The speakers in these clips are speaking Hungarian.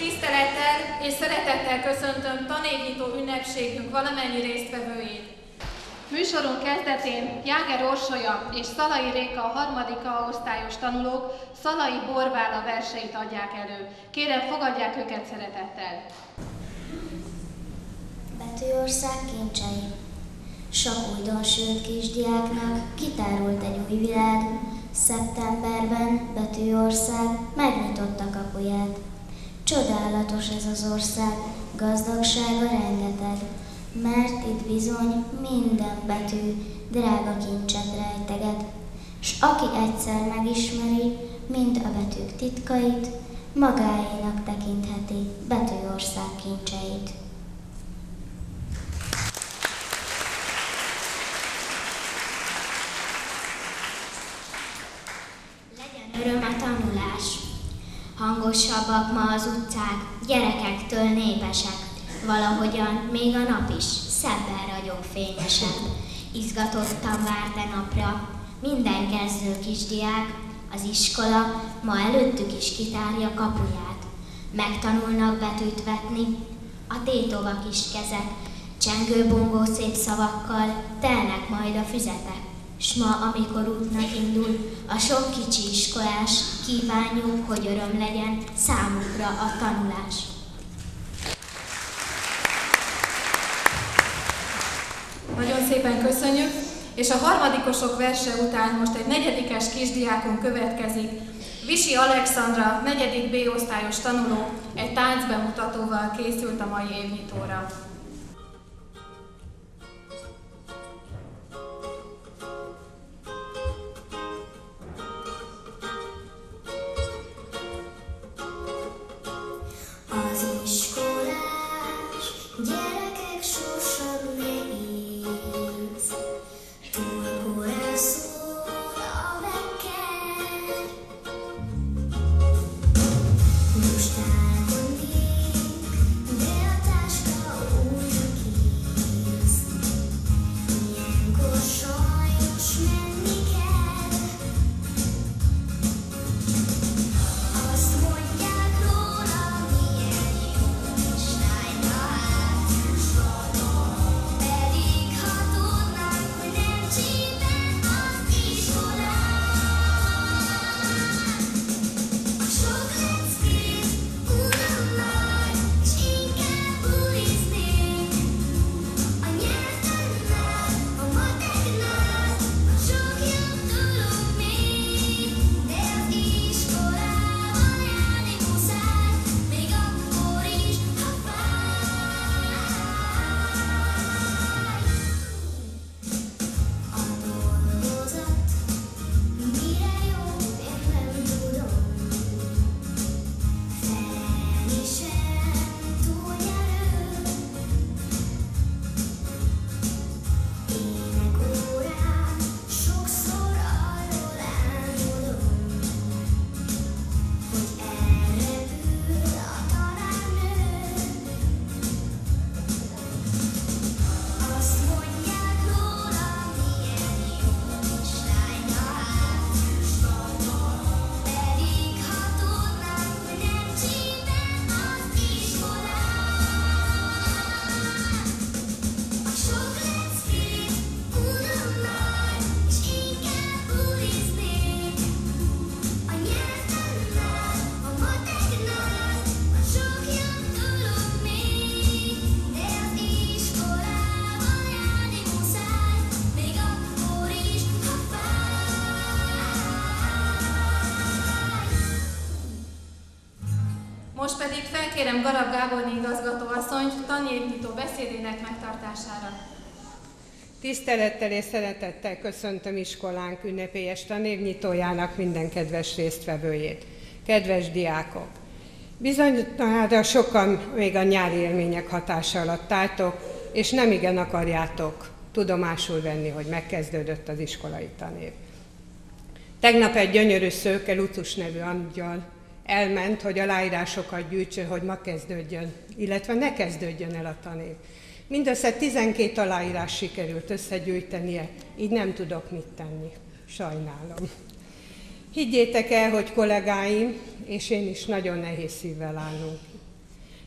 Tisztelettel és szeretettel köszöntöm tanévnyitó ünnepségünk valamennyi résztvevőjét. Műsorunk kezdetén Jáger Orsolya és Szalai Réka a 3. A-osztályos tanulók Szalai Borbála verseit adják elő. Kérem, fogadják őket szeretettel. Betűország kincsei. Sok újdonsült kisdiáknak kitárult egy új világ. Szeptemberben Betűország megnyitotta kapuját. Csodálatos ez az ország, gazdagsága rengeteg, mert itt bizony minden betű drága kincset rejteget, s aki egyszer megismeri mind a betűk titkait, magáénak tekintheti Betűország kincseit. Legyen öröm a tanulás! Hangosabbak ma az utcák, gyerekektől népesek, valahogyan még a nap is szebben ragyog fényesebb. Izgatottan vár napra minden kezdő kisdiák, az iskola ma előttük is kitárja kapuját. Megtanulnak betűt vetni, a tétova kis kezek, csengő-bongó szép szavakkal telnek majd a füzetek. S ma, amikor útnak indul a sok kicsi iskolás, kívánjuk, hogy öröm legyen számukra a tanulás. Nagyon szépen köszönjük, és a harmadikosok verse után most egy 4. kisdiákon következik. Visi Alexandra, 4. B-osztályos tanuló, egy táncbemutatóval készült a mai évnyitóra. Most pedig felkérem Garab Gáborné igazgatóasszonyt tanévnyitó beszédének megtartására. Tisztelettel és szeretettel köszöntöm iskolánk ünnepélyes tanévnyitójának minden kedves résztvevőjét. Kedves diákok! Bizonyára sokan még a nyári élmények hatása alatt álltok, és nem igen akarjátok tudomásul venni, hogy megkezdődött az iskolai tanév. Tegnap egy gyönyörű szőke, Lutus nevű angyal elment, hogy aláírásokat gyűjtsön, hogy ma kezdődjön, illetve ne kezdődjön el a tanév. Mindössze 12 aláírás sikerült összegyűjtenie, így nem tudok mit tenni. Sajnálom. Higgyétek el, hogy kollégáim és én is nagyon nehéz szívvel állunk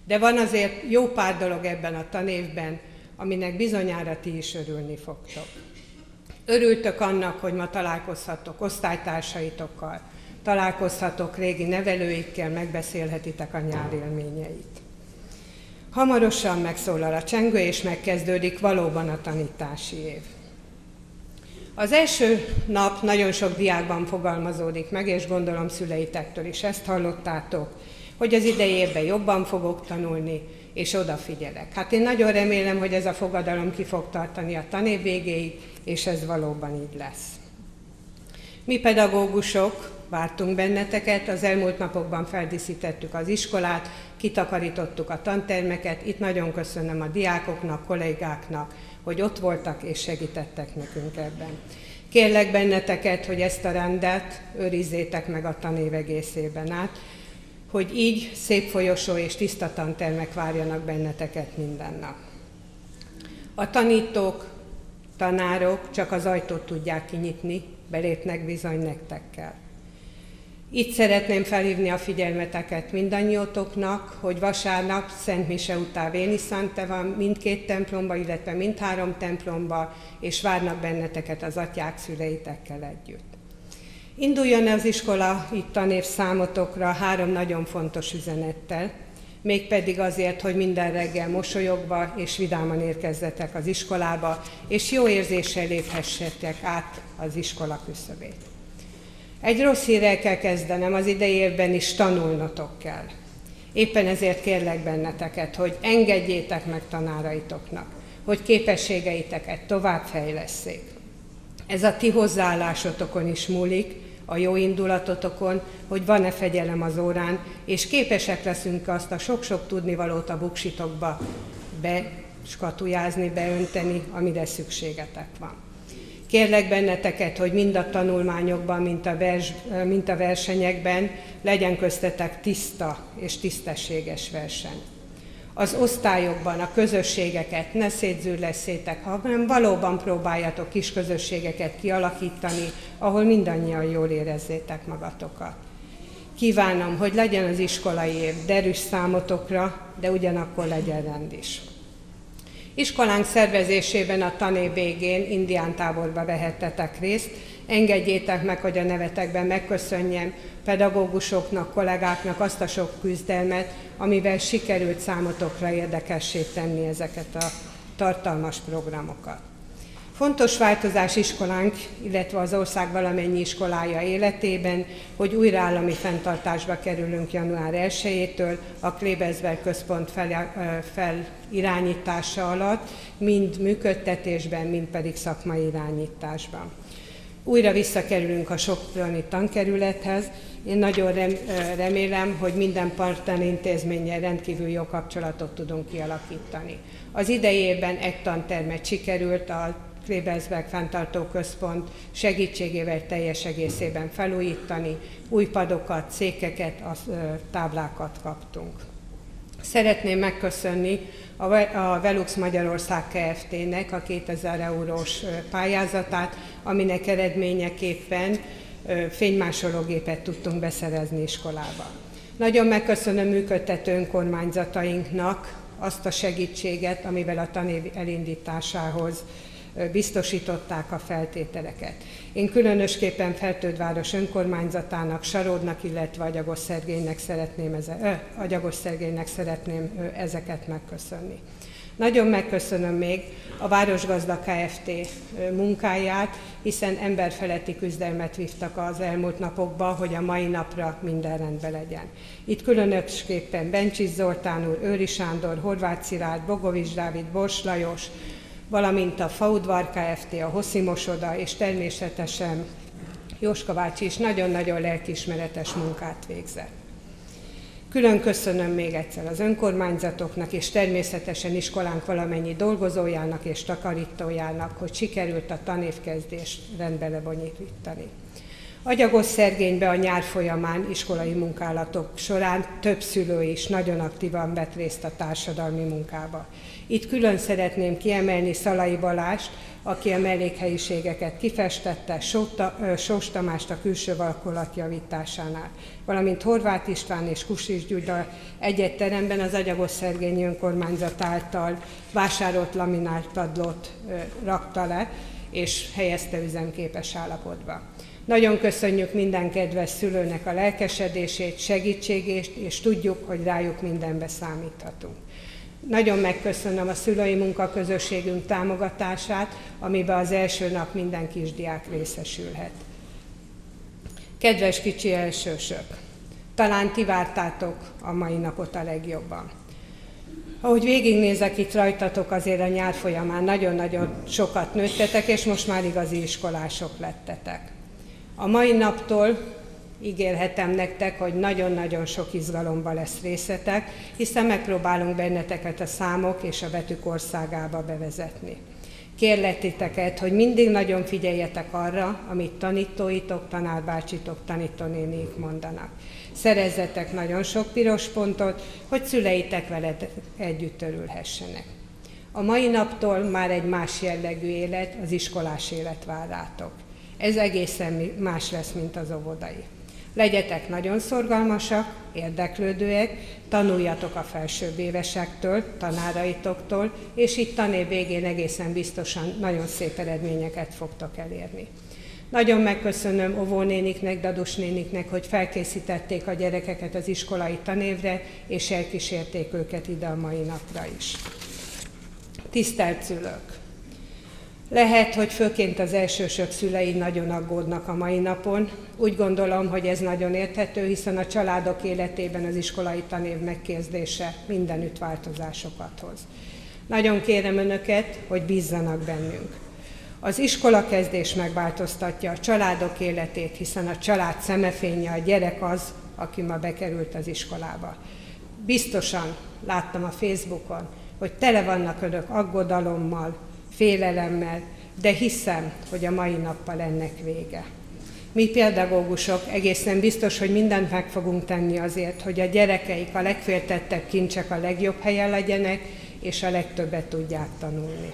De van azért jó pár dolog ebben a tanévben, aminek bizonyára ti is örülni fogtok. Örültök annak, hogy ma találkozhatok osztálytársaitokkal, találkozhatok régi nevelőikkel, megbeszélhetitek a nyár élményeit. Hamarosan megszólal a csengő, és megkezdődik valóban a tanítási év. Az első nap nagyon sok diákban fogalmazódik meg, és gondolom szüleitektől is ezt hallottátok, hogy az idei évben jobban fogok tanulni, és odafigyelek. Hát én nagyon remélem, hogy ez a fogadalom ki fog tartani a tanév végéig, és ez valóban így lesz. Mi pedagógusok vártunk benneteket, az elmúlt napokban feldíszítettük az iskolát, kitakarítottuk a tantermeket, itt nagyon köszönöm a diákoknak, kollégáknak, hogy ott voltak és segítettek nekünk ebben. Kérlek benneteket, hogy ezt a rendet őrizzétek meg a tanév egészében át, hogy így szép folyosó és tiszta tantermek várjanak benneteket minden nap. A tanítók, tanárok csak az ajtót tudják kinyitni, belépnek bizony nektekkel. Itt szeretném felhívni a figyelmeteket mindannyiótoknak, hogy vasárnap Szent Mise után Véniszante van mindkét templomba, illetve mindhárom templomba, és várnak benneteket az atyák szüleitekkel együtt. Induljon az iskola itt tanév számotokra 3 nagyon fontos üzenettel, mégpedig azért, hogy minden reggel mosolyogva és vidáman érkezzetek az iskolába, és jó érzéssel léphessetek át az iskola küszöbét. Egy rossz hírrel kell kezdenem, az idei évben is tanulnotok kell. Éppen ezért kérlek benneteket, hogy engedjétek meg tanáraitoknak, hogy képességeiteket továbbfejlesszék. Ez a ti hozzáállásotokon is múlik, a jó indulatotokon, hogy van-e fegyelem az órán, és képesek leszünk azt a sok-sok tudnivalót a buksitokba beskatujázni, beönteni, amire szükségetek van. Kérlek benneteket, hogy mind a tanulmányokban, mint a versenyekben legyen köztetek tiszta és tisztességes verseny. Az osztályokban a közösségeket ne szétzűrlesszétek, hanem valóban próbáljatok kis közösségeket kialakítani, ahol mindannyian jól érezzétek magatokat. Kívánom, hogy legyen az iskolai év derűs számotokra, de ugyanakkor legyen rend is. Iskolánk szervezésében a tanév végén indiántáborba vehettetek részt. Engedjétek meg, hogy a nevetekben megköszönjem pedagógusoknak, kollégáknak azt a sok küzdelmet, amivel sikerült számotokra érdekessé tenni ezeket a tartalmas programokat. Fontos változás iskolánk, illetve az ország valamennyi iskolája életében, hogy újra állami fenntartásba kerülünk január 1-től a Klebersberg központ felirányítása alatt, mind működtetésben, mind pedig szakmai irányításban. Újra visszakerülünk a soproni tankerülethez. Én nagyon remélem, hogy minden partnerintézménnyel rendkívül jó kapcsolatot tudunk kialakítani. Az idei évben egy tantermet sikerült a Klebersberg Fenntartó Központ segítségével teljes egészében felújítani, új padokat, székeket, táblákat kaptunk. Szeretném megköszönni a Velux Magyarország Kft-nek a 2000 eurós pályázatát, aminek eredményeképpen fénymásológépet tudtunk beszerezni iskolába. Nagyon megköszönöm működtető önkormányzatainknak azt a segítséget, amivel a tanév elindításához biztosították a feltételeket. Én különösképpen Fertődváros önkormányzatának, Saródnak, illetve Agyagos Szergélynek szeretném ezeket megköszönni. Nagyon megköszönöm még a Városgazda Kft. Munkáját, hiszen emberfeletti küzdelmet vívtak az elmúlt napokban, hogy a mai napra minden rendben legyen. Itt különösképpen Bencsis Zoltán úr, Őri Sándor, Horváth Szilárd, Bogovics Dávid, Bors Lajos, valamint a Faudvar Kft., a Hosszimosoda, és természetesen Jóska bácsi is nagyon-nagyon lelkiismeretes munkát végzett. Külön köszönöm még egyszer az önkormányzatoknak, és természetesen iskolánk valamennyi dolgozójának és takarítójának, hogy sikerült a tanévkezdést rendbe lebonyolítani. Agyagoszszergénybe a nyár folyamán iskolai munkálatok során több szülő is nagyon aktívan vett részt a társadalmi munkába. Itt külön szeretném kiemelni Szalai Balást, aki a mellékhelyiségeket kifestette, Sós Tamást a külső vakolat javításánál, valamint Horváth István és Kusis Gyula egy teremben az Agyagoszszergényi önkormányzat által vásárolt laminált padlót rakta le, és helyezte üzemképes állapotba. Nagyon köszönjük minden kedves szülőnek a lelkesedését, segítségét, és tudjuk, hogy rájuk mindenbe számíthatunk. Nagyon megköszönöm a szülői munkaközösségünk támogatását, amiben az első nap minden kisdiák részesülhet. Kedves kicsi elsősök, talán ti vártátok a mai napot a legjobban. Ahogy végignézek itt rajtatok, azért a nyár folyamán nagyon-nagyon sokat nőttetek, és most már igazi iskolások lettetek. A mai naptól ígérhetem nektek, hogy nagyon-nagyon sok izgalomba lesz részetek, hiszen megpróbálunk benneteket a számok és a betűk országába bevezetni. Kérlek titeket, hogy mindig nagyon figyeljetek arra, amit tanítóitok, tanárbácsitok, tanítónéniik mondanak. Szerezzetek nagyon sok piros pontot, hogy szüleitek veled együtt örülhessenek. A mai naptól már egy más jellegű élet, az iskolás élet vár rátok. Ez egészen más lesz, mint az óvodai. Legyetek nagyon szorgalmasak, érdeklődőek, tanuljatok a felsőbb évesektől, tanáraitoktól, és itt tanév végén egészen biztosan nagyon szép eredményeket fogtok elérni. Nagyon megköszönöm óvónéniknek, dadusnéniknek, hogy felkészítették a gyerekeket az iskolai tanévre, és elkísérték őket ide a mai napra is. Tisztelt szülők! Lehet, hogy főként az elsősök szülei nagyon aggódnak a mai napon. Úgy gondolom, hogy ez nagyon érthető, hiszen a családok életében az iskolai tanév megkezdése mindenütt változásokat hoz. Nagyon kérem önöket, hogy bízzanak bennünk. Az iskolakezdés megváltoztatja a családok életét, hiszen a család szemefénye, a gyerek az, aki ma bekerült az iskolába. Biztosan láttam a Facebookon, hogy tele vannak önök aggodalommal, félelemmel, de hiszem, hogy a mai nappal ennek vége. Mi pedagógusok egészen biztos, hogy mindent meg fogunk tenni azért, hogy a gyerekeik, a legféltettebb kincsek a legjobb helyen legyenek, és a legtöbbet tudják tanulni.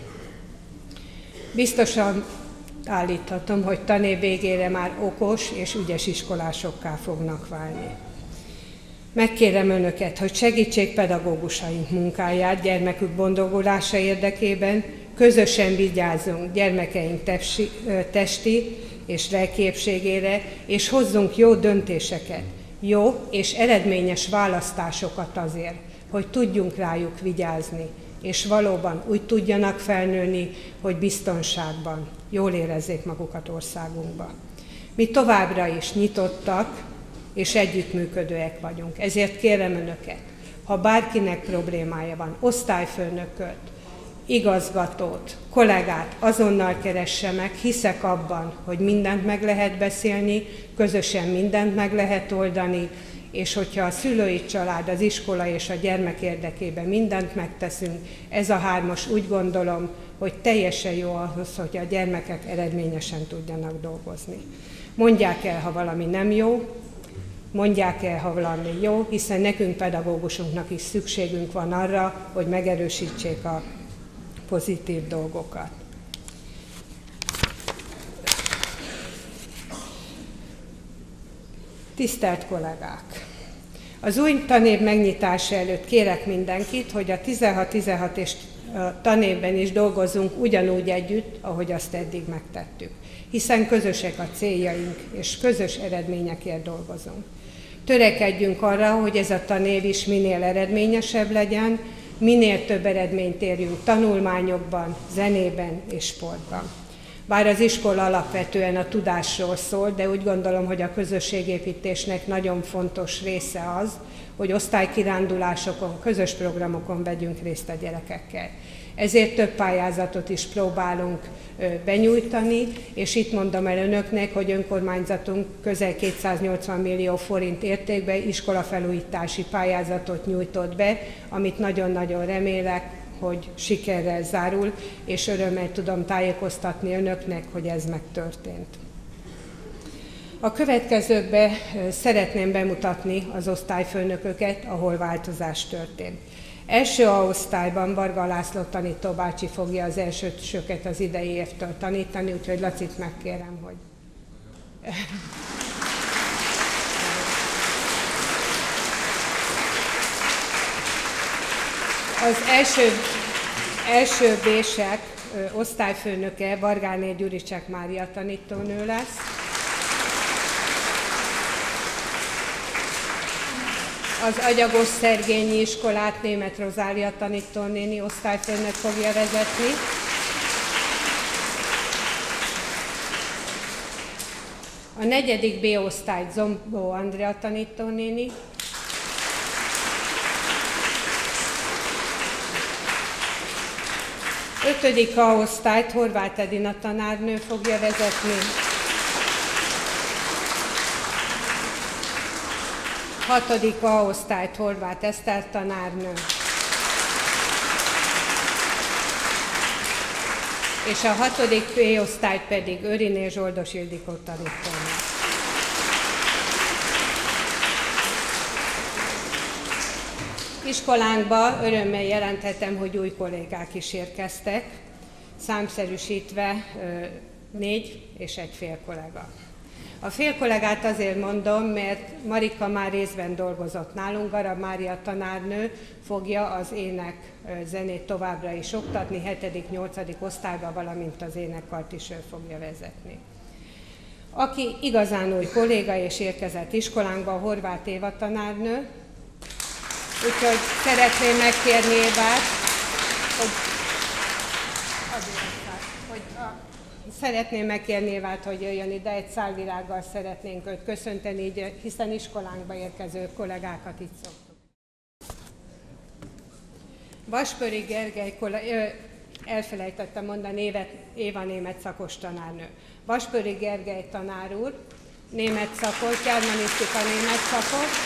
Biztosan állíthatom, hogy tanév végére már okos és ügyes iskolásokká fognak válni. Megkérem önöket, hogy segítsék pedagógusaink munkáját gyermekük boldogulása érdekében, közösen vigyázzunk gyermekeink testi és lelki épségére, és hozzunk jó döntéseket, jó és eredményes választásokat azért, hogy tudjunk rájuk vigyázni, és valóban úgy tudjanak felnőni, hogy biztonságban, jól érezzék magukat országunkban. Mi továbbra is nyitottak és együttműködőek vagyunk, ezért kérem önöket, ha bárkinek problémája van, osztályfőnököt, igazgatót, kollégát azonnal keresse meg, hiszek abban, hogy mindent meg lehet beszélni, közösen mindent meg lehet oldani, és hogyha a szülői család, az iskola és a gyermek érdekében mindent megteszünk, ez a hármas úgy gondolom, hogy teljesen jó ahhoz, hogy a gyermekek eredményesen tudjanak dolgozni. Mondják el, ha valami nem jó, mondják el, ha valami jó, hiszen nekünk pedagógusunknak is szükségünk van arra, hogy megerősítsék a pozitív dolgokat. Tisztelt kollégák! Az új tanév megnyitása előtt kérek mindenkit, hogy a 16-16 és tanévben is dolgozzunk ugyanúgy együtt, ahogy azt eddig megtettük. Hiszen közösek a céljaink, és közös eredményekért dolgozunk. Törekedjünk arra, hogy ez a tanév is minél eredményesebb legyen, minél több eredményt érjünk tanulmányokban, zenében és sportban. Bár az iskola alapvetően a tudásról szól, de úgy gondolom, hogy a közösségépítésnek nagyon fontos része az, hogy osztálykirándulásokon, közös programokon vegyünk részt a gyerekekkel. Ezért több pályázatot is próbálunk benyújtani, és itt mondom el önöknek, hogy önkormányzatunk közel 280 millió forint értékben iskolafelújítási pályázatot nyújtott be, amit nagyon-nagyon remélek, hogy sikerrel zárul, és örömmel tudom tájékoztatni önöknek, hogy ez megtörtént. A következőkben szeretném bemutatni az osztályfőnököket, ahol változás történt. Első A osztályban Varga László tanítóbácsi fogja az elsősöket az idei évtől tanítani, úgyhogy Lacit megkérem, hogy... Az első B-sek osztályfőnöke Vargáné Gyuricsek Mária tanítónő lesz. Az Agyagos Szergényi iskolát Németh Rozália tanítónéni osztályfőnök fogja vezetni. A 4. B osztályt Zombó Andrea tanítónéni. Ötödik A osztályt Horváth Edina tanárnő fogja vezetni. 6. A osztályt Horváth Eszter tanárnő. És a 6. B osztályt pedig Őriné Zsoldos Ildikó tanítónő. Iskolánkba örömmel jelenthetem, hogy új kollégák is érkeztek, számszerűsítve 4 és egy fél kollega. A fél kollégát azért mondom, mert Marika már részben dolgozott nálunk, Garab Mária tanárnő fogja az ének zenét továbbra is oktatni, 7.-8. osztályba, valamint az énekkart is ő fogja vezetni. Aki igazán új kolléga és érkezett iskolánkba, Horváth Éva tanárnő, úgyhogy szeretném megkérni Évát, hogy jöjjön ide, egy szálvirággal szeretnénk őt köszönteni, hiszen iskolánkba érkező kollégákat itt szoktuk. Vaspöri Gergely, elfelejtettem mondani, Éva német szakos tanárnő. Vaspöri Gergely tanár úr, német szakos, germanisztika német szakos.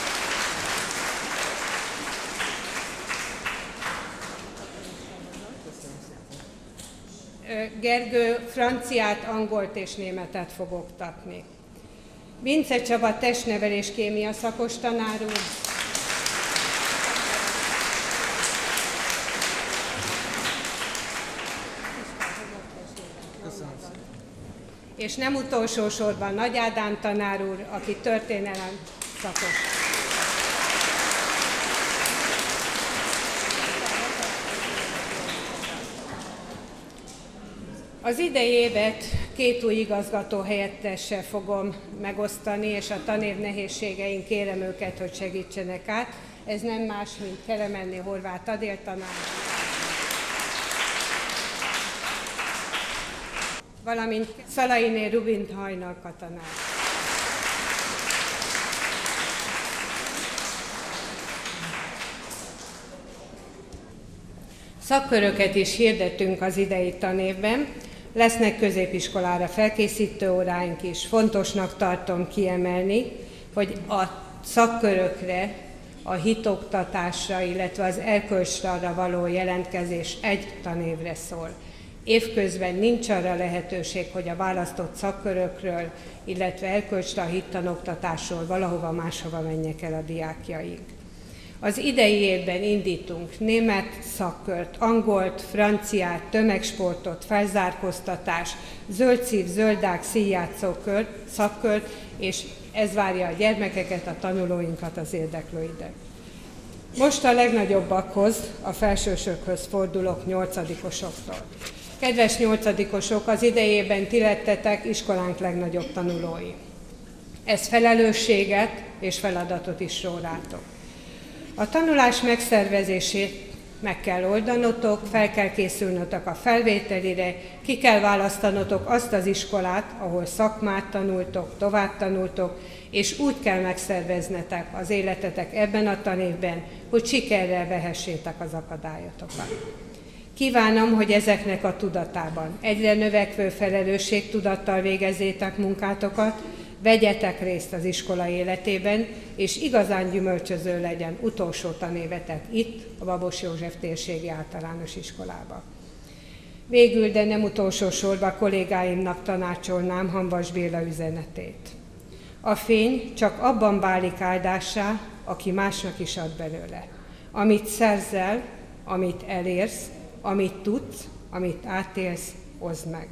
Gergő franciát, angolt és németet fog oktatni. Vince Csaba testnevelés kémia szakos tanár úr. És nem utolsó sorban Nagy Ádám tanár úr, aki történelem szakos. Az idei évet 2 új igazgató helyettessel fogom megosztani, és a tanév nehézségein kérem őket, hogy segítsenek át. Ez nem más, mint Kelemenné Horváth Adél tanár, valamint Szalainé Rubin Hajnalka tanár. Szakköröket is hirdettünk az idei tanévben. Lesznek középiskolára felkészítő óráink is. Fontosnak tartom kiemelni, hogy a szakkörökre, a hitoktatásra, illetve az erkölcstanra való jelentkezés egy tanévre szól. Évközben nincs arra lehetőség, hogy a választott szakkörökről, illetve erkölcstan hittanoktatásról valahova máshova menjek el a diákjaink. Az idei évben indítunk német szakkört, angolt, franciát, tömegsportot, felzárkóztatást, zöldszív, zöldág, színjátszókört, szakkört, és ez várja a gyermekeket, a tanulóinkat, az érdeklőidet. Most a legnagyobbakhoz, a felsősökhöz fordulok, 8-osoktól. Kedves 8-osok, az idejében ti lettetek iskolánk legnagyobb tanulói. Ez felelősséget és feladatot is ró rátok. A tanulás megszervezését meg kell oldanotok, fel kell készülnötök a felvételire, ki kell választanotok azt az iskolát, ahol szakmát tanultok, tovább tanultok, és úgy kell megszerveznetek az életetek ebben a tanévben, hogy sikerrel vehessétek az akadályotokat. Kívánom, hogy ezeknek a tudatában egyre növekvő felelősségtudattal végezzétek munkátokat, vegyetek részt az iskola életében, és igazán gyümölcsöző legyen utolsó tanévetek itt, a Babos József térségi általános iskolában. Végül, de nem utolsó sorban kollégáimnak tanácsolnám Hamvas Béla üzenetét. A fény csak abban válik áldássá, aki másnak is ad belőle. Amit szerzel, amit elérsz, amit tudsz, amit átélsz, oszd meg.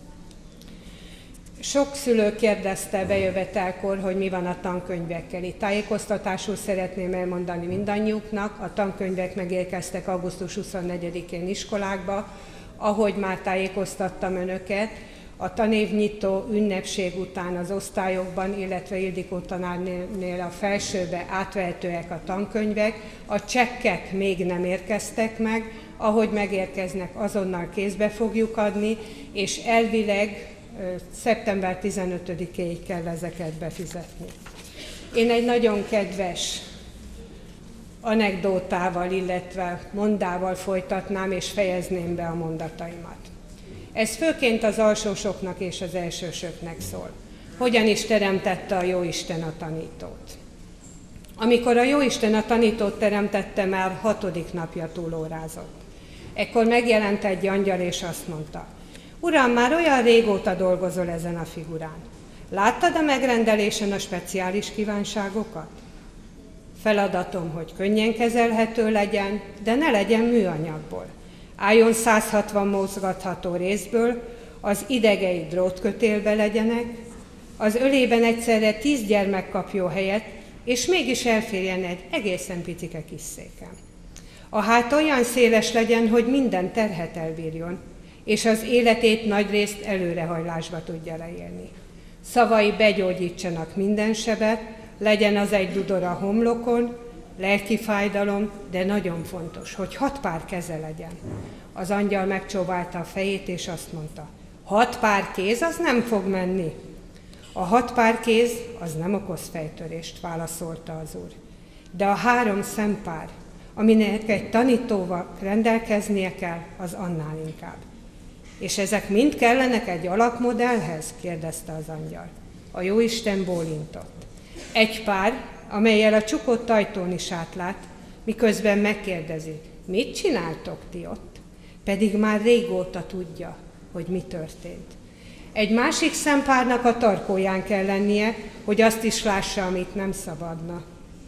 Sok szülő kérdezte bejövetelkor, hogy mi van a tankönyvekkel. Itt tájékoztatásul szeretném elmondani mindannyiuknak, a tankönyvek megérkeztek augusztus 24-én iskolákba, ahogy már tájékoztattam önöket, a tanévnyitó ünnepség után az osztályokban, illetve Ildikó tanárnél a felsőbe átvehetőek a tankönyvek, a csekkek még nem érkeztek meg, ahogy megérkeznek, azonnal kézbe fogjuk adni, és elvileg szeptember 15-éig kell ezeket befizetni. Én egy nagyon kedves anekdótával, illetve mondával folytatnám és fejezném be a mondataimat. Ez főként az alsósoknak és az elsősöknek szól. Hogyan is teremtette a Jóisten a tanítót? Amikor a Jóisten a tanítót teremtette, már 6. napja túlórázott. Ekkor megjelent egy angyal és azt mondta: Uram, már olyan régóta dolgozol ezen a figurán. Láttad a megrendelésen a speciális kívánságokat? Feladatom, hogy könnyen kezelhető legyen, de ne legyen műanyagból. Álljon 160 mozgatható részből, az idegei drótkötélbe legyenek, az ölében egyszerre 10 gyermek kapjon helyet, és mégis elférjen egy egészen picike kis széken. A hát olyan széles legyen, hogy minden terhet elbírjon, és az életét nagyrészt előrehajlásba tudja leélni. Szavai begyógyítsanak minden sebet, legyen az egy dudor a homlokon, lelki fájdalom, de nagyon fontos, hogy 6 pár keze legyen. Az angyal megcsóválta a fejét, és azt mondta: 6 pár kéz, az nem fog menni. A 6 pár kéz, az nem okoz fejtörést, válaszolta az úr. De a 3 szempár, aminek egy tanítóval rendelkeznie kell, az annál inkább. És ezek mind kellenek egy alapmodellhez? Kérdezte az angyal. A Jóisten bólintott. Egy pár, amellyel a csukott ajtón is átlát, miközben megkérdezi: mit csináltok ti ott? Pedig már régóta tudja, hogy mi történt. Egy másik szempárnak a tarkóján kell lennie, hogy azt is lássa, amit nem szabadna.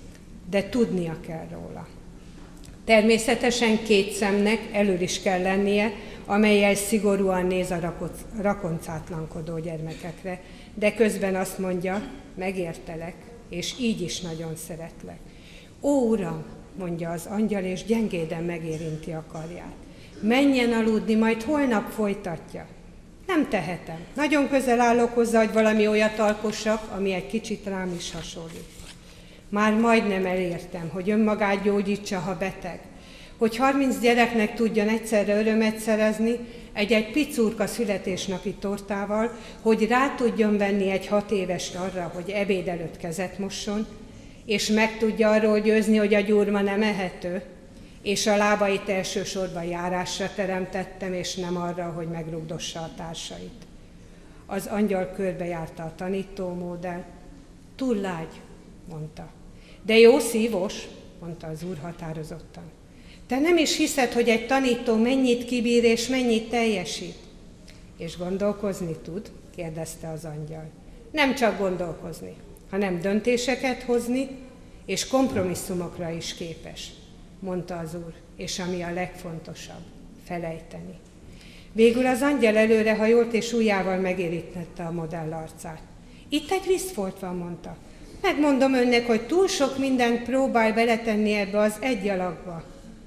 De tudnia kell róla. Természetesen 2 szemnek elől is kell lennie, amellyel szigorúan néz a rakoncátlankodó gyermekekre, de közben azt mondja: megértelek, és így is nagyon szeretlek. Ó, Uram, mondja az angyal, és gyengéden megérinti a karját. Menjen aludni, majd holnap folytatja. Nem tehetem. Nagyon közel állok hozzá, hogy valami olyat alkossak, ami egy kicsit rám is hasonlít. Már majdnem elértem, hogy önmagát gyógyítsa, ha beteg. Hogy 30 gyereknek tudjon egyszerre örömet szerezni, egy picurka születésnapi tortával, hogy rá tudjon venni egy 6 évest arra, hogy ebéd előtt kezet mosson, és meg tudja arról győzni, hogy a gyurma nem ehető, és a lábait elsősorban járásra teremtettem, és nem arra, hogy megrugdossa a társait. Az angyal körbejárta a tanítómódell. Túl lágy, mondta. De jó szívós, mondta az úr határozottan. Te nem is hiszed, hogy egy tanító mennyit kibír és mennyit teljesít? És gondolkozni tud? Kérdezte az angyal. Nem csak gondolkozni, hanem döntéseket hozni, és kompromisszumokra is képes, mondta az úr, és ami a legfontosabb, felejteni. Végül az angyal előrehajolt, és ujjával megérintette a modell arcát. Itt egy vízfolt van, mondta. Megmondom önnek, hogy túl sok mindent próbál beletenni ebbe az egy alakba.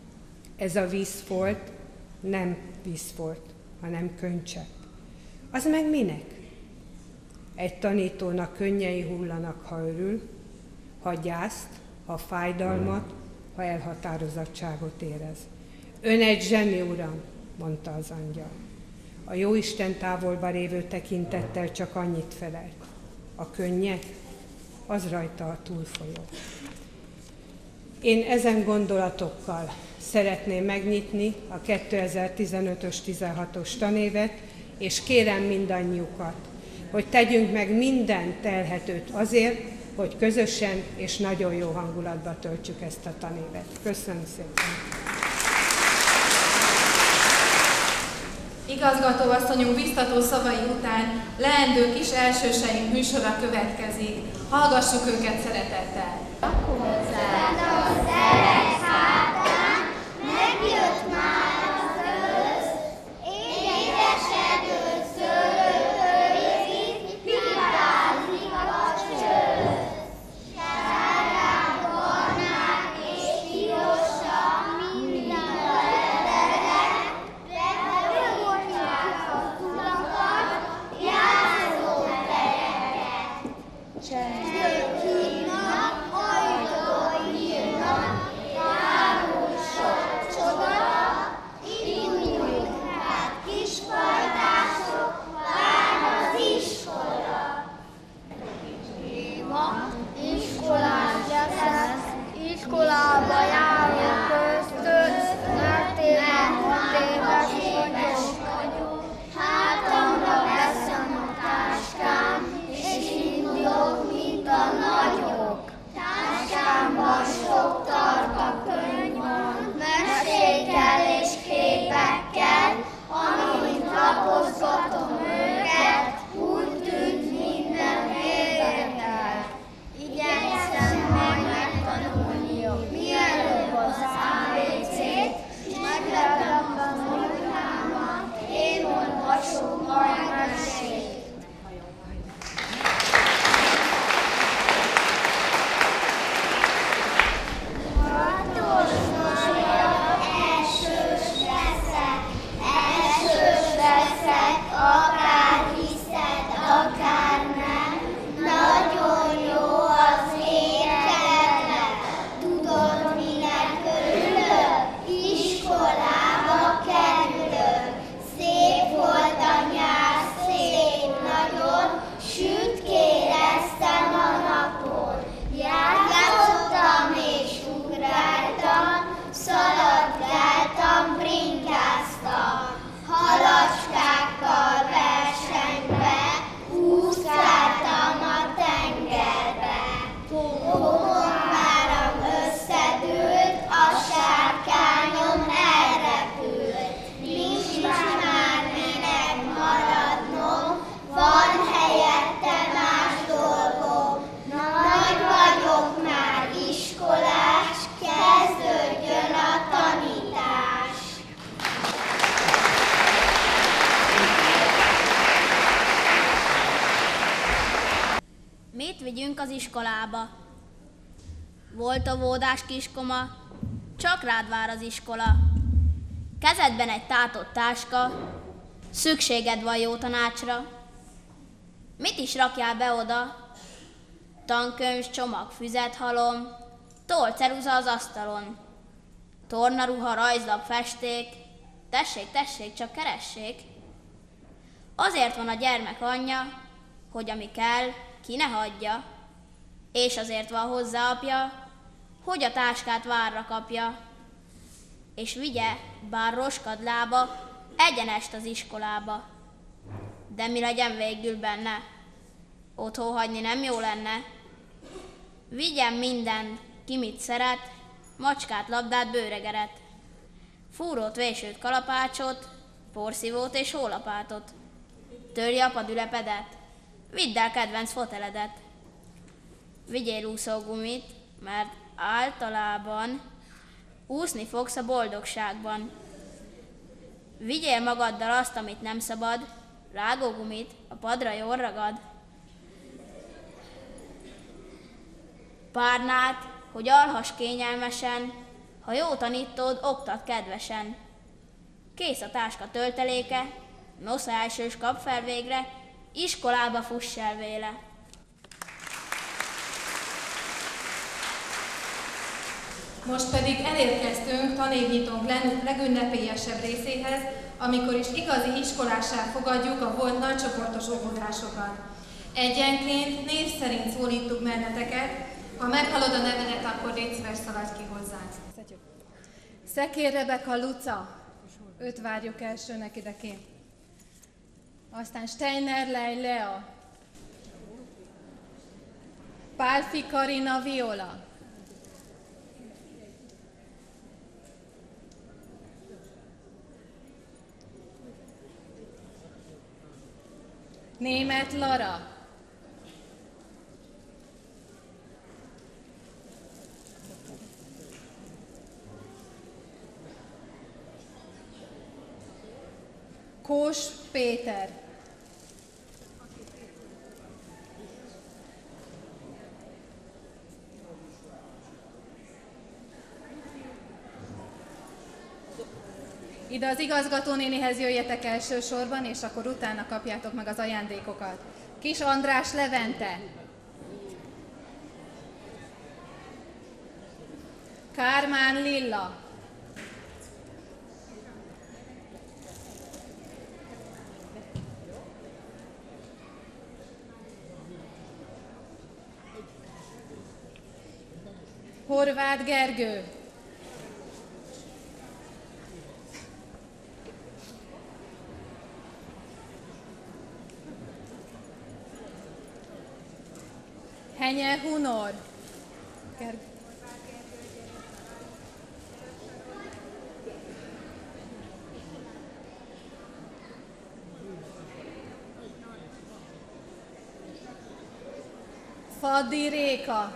Ez a vízfolt nem vízfolt, hanem könycsepp. Az meg minek? Egy tanítónak könnyei hullanak, ha örül, ha gyászt, ha fájdalmat, ha elhatározottságot érez. Ön egy zseni, uram, mondta az angyal. A Jóisten távolba lévő tekintettel csak annyit felelt. A könnyek, az rajta a túlfolyó. Én ezen gondolatokkal szeretném megnyitni a 2015-ös 16-os tanévet, és kérem mindannyiukat, hogy tegyünk meg minden telhetőt azért, hogy közösen és nagyon jó hangulatba töltsük ezt a tanévet. Köszönöm szépen! Igazgatóasszonyunk biztató szavai után leendő kis elsőseink műsora következik. Hallgassuk őket szeretettel! Megjött már az ősz, édesedő szőlővíz, pipázik a csősz. Sárgák, barnák és pirosak, mind a levelek, repülják a tulakat, játszó tereket. Csendők hívnak, ajtók nyílnak, járul sok csoda, induljuk hát kispajtások, vár az iskola. Ma iskolás leszek, iskolába járok köztön, mert én már 6 éves vagyok. Hátamra veszem a táskám, és indulok, mint a nagyok. Táskámban sok tarka könyv van, mesékkel és képekkel, amint lapozgatom őket, úgy tűnt minden érdekel. Igyekszem majd megtanulni, mielőbb az ABC-t, s meglepem a anyukámban, én olvasok majd mesét. Hatos nagyja, elsős leszek, akár hiszed, akár nem. Nagyon jó az ételek, tudod minek örülök? Iskolába kerülök. Szép volt a nyár, szép nagyon, süt éreztem a napon. Játszottam és ugráltam, szaladgáltam, bringáztam. Halacskákkal versenybe, úszkáltam a tengerbe. Bombáram összedőlt, a sárkányom elrepült. Nincs már minek maradnom, van helyette más dolgom. Nagy vagyok már iskolás, kezdődjön a tanítás. Mit vigyünk az iskolába? Volt a óvodás kiskoma, csak rád vár az iskola. Kezedben egy tátott táska, szükséged van jó tanácsra. Mit is rakjál be oda? Tankönyv, csomag, füzethalom, toll, ceruza az asztalon. Tornaruha, rajzlap, festék, tessék, tessék, csak keressék. Azért van a gyermek anyja, hogy ami kell, ki ne hagyja, és azért van hozzá apja, hogy a táskát várra kapja, és vigye, bár roskad lába, egyenest az iskolába. De mi legyen végül benne? Otthon hagyni nem jó lenne. Vigyen minden, ki mit szeret, macskát, labdát, bőregeret, fúrót, vésőt, kalapácsot, porszívót és hólapátot. Törj apa dülepedet, vidd el kedvenc foteledet. Vigyél úszógumit, mert általában úszni fogsz a boldogságban. Vigyél magaddal azt, amit nem szabad, rágógumit, a padra jól ragad. Párnát, hogy alhass kényelmesen, ha jó tanítód, oktat kedvesen. Kész a táska tölteléke, nosza elsős kap fel végre, iskolába fuss el véle. Most pedig elérkeztünk tanévnyitónk legünnepélyesebb részéhez, amikor is igazi iskolássá fogadjuk a volt nagycsoportos óvodásokat. Egyenként név szerint szólítunk benneteket, ha meghallod a nevedet, akkor légy szíves, szaladj ki hozzánk. Szekér Rebeka Luca, őt várjuk elsőnek idekén. Aztán Steiner Lej Lea, Pálfi Karina Viola, Németh Lara. Kós Péter. Ide az igazgatónénihez jöjjetek elsősorban, és akkor utána kapjátok meg az ajándékokat. Kis András Levente. Kármán Lilla. Horváth Gergő. Henye Hunor. Faddi Réka.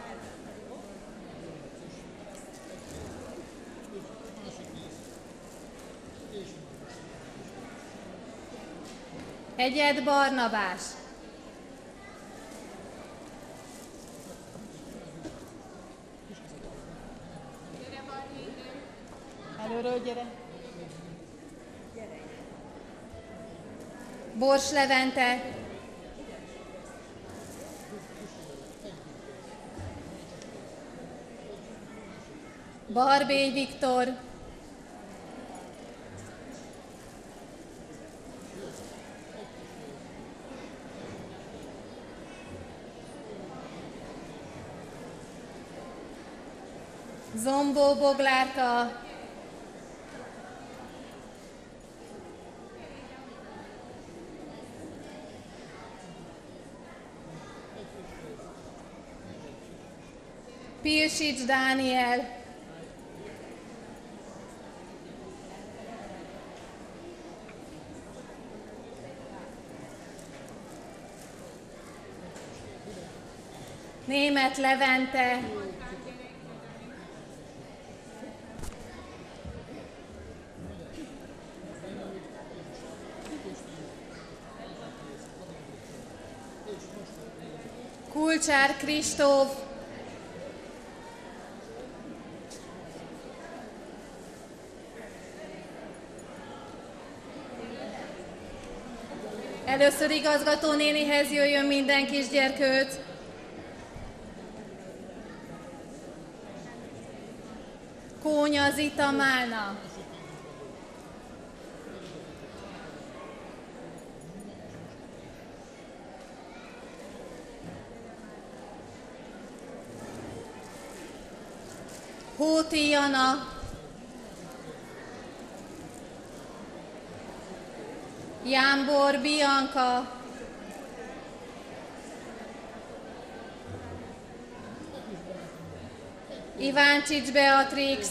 Egyed Barnabás. Előről gyere. Bors Levente. Barbély Viktor. Zombó Boglárka. Pilsics Dániel. Németh Levente. Kulcsár Kristóf. Először igazgatónénihez jöjjön minden kisgyerkőt. Kónya Zita Málna. Hóti Jana. Jámbor Bianca. Iváncsics Beatrix.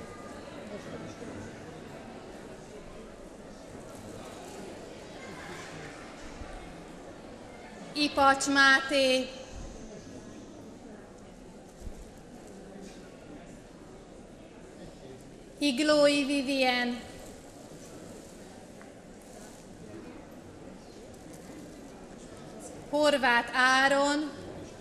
Ipacs Máté. Iglói Vivien. Horváth Áron.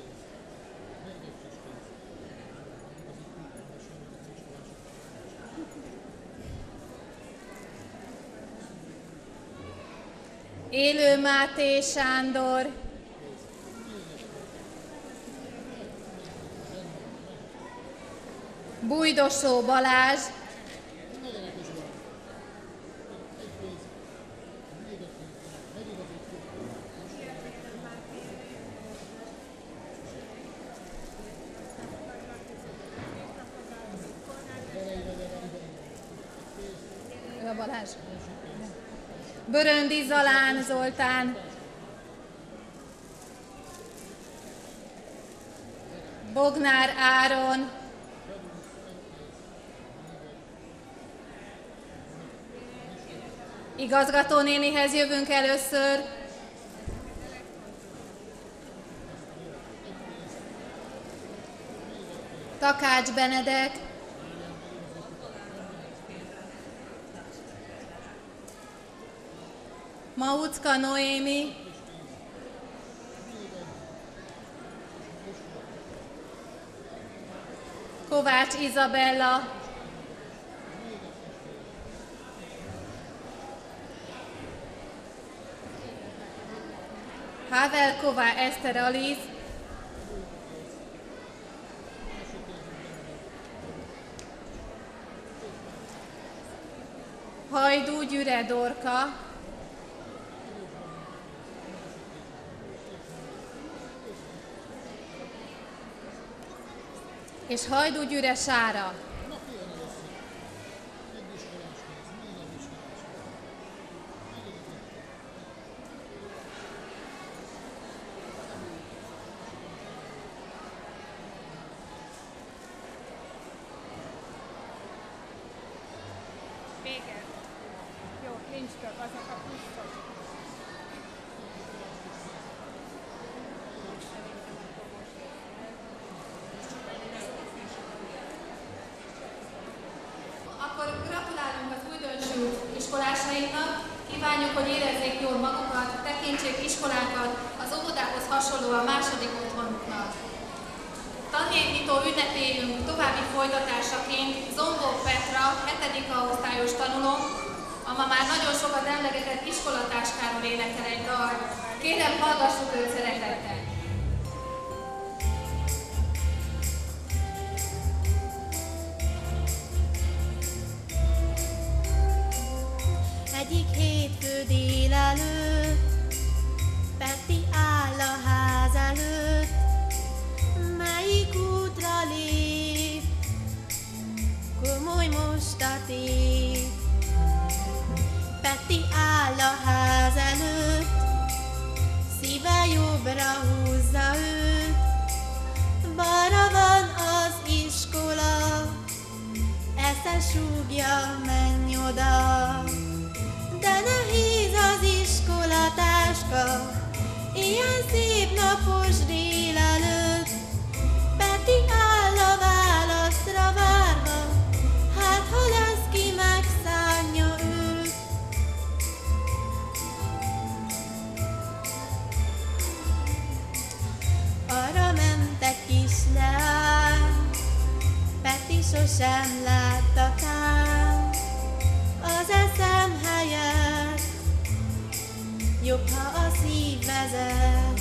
Élő Máté Sándor. Bújdosó Balázs. Balázs. Böröndi Zalán Zoltán. Bognár Áron. Igazgatónénihez jövünk először. Takács Benedek, Maucka Noémi, Kovács Izabella, Havelková Eszter Aliz, Hajdú Gyüre Dorka, és Hajdú Gyüre Sára. Vége. Jó, nincs több, azok a pluszok. Akkor gratulálunk az újdonsült iskolásainknak, kívánjuk, hogy érezzék jól magukat, tekintsék iskolánkat az óvodához hasonlóan második otthonuknak. Tanévnyitó ünnepélyünk további folytatásaként Zombó Petra, 7. osztályos tanuló, a ma már nagyon sokat emlegetett iskolatáskáról énekel egy dalt. Kérem, hallgassuk őt szeretettel! Egyik hétfő délelőtt Peti áll a ház előtt, melyik útra lép, komoly most a tép. Peti áll a ház előtt, szíve jobbra húzza őt, balra van az iskola, esze súgja, menj oda. De nehéz az iskolatáska, ilyen szép napos délelőtt. Peti áll a válaszra várva, hát ha lesz ki megszánja őt. Arra ment egy kislány, Peti sosem látta tán, az eszem helyett jobb, ha a szív vezet.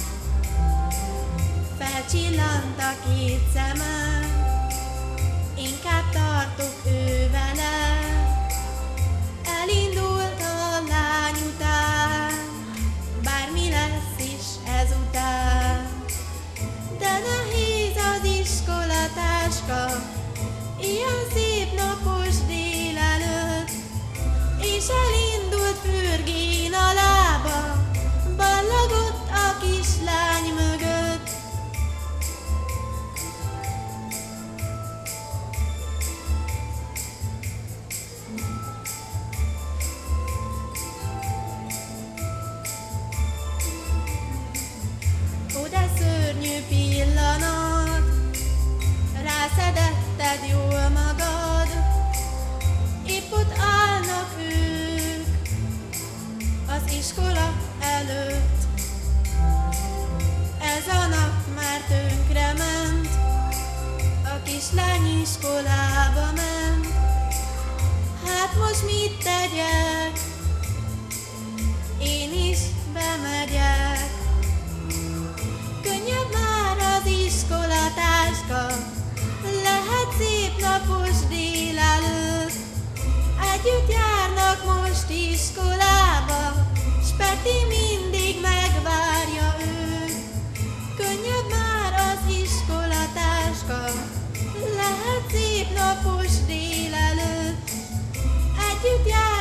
Felcsillant a két szemem, inkább tartok ő vele. Elindult a lány után, bármi lesz is ezután. De nehéz az iskolatáska, ilyen szép napos délelőtt, és elindult fürgén a lába, ballagott a kislány mögött. Ó, de szörnyű pillanat, rászedetted jól magad, épp ott állnak ők az iskola előtt. Ez a nap már tönkre ment, a kislány iskolába ment. Hát most mit tegyek? Én is bemegyek. Könnyebb már az iskolatáska, lehet szép napos délelőtt. Együtt járnak most iskolába, s Peti mindig megvárja őt. Könnyebb már az iskolatáska, lehet szép napos délelőtt. Együtt járnak